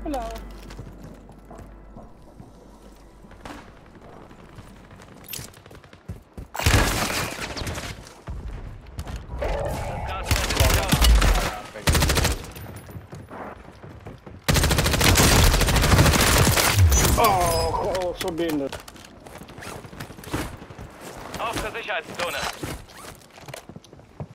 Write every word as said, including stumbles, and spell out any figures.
Hello. Oh, oh, so behindert. Auf zur Sicherheitszone.